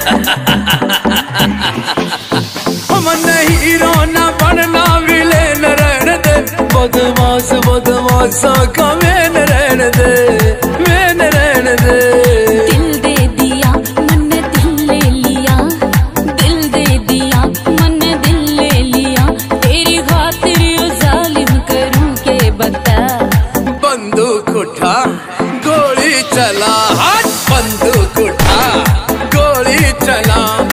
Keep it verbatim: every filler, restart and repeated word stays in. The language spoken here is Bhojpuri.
मन हीरो ना बनना विलेन रहने दे, बदमाश बदमाश का मेन रहने दे, मेन रहने दे। दिल दे दिया मन दिल ले लिया, दिल दे दिया मन दिल ले लिया, तेरी खातिर यो जालिम करूं के बता। बंदूक उठा गोली चला,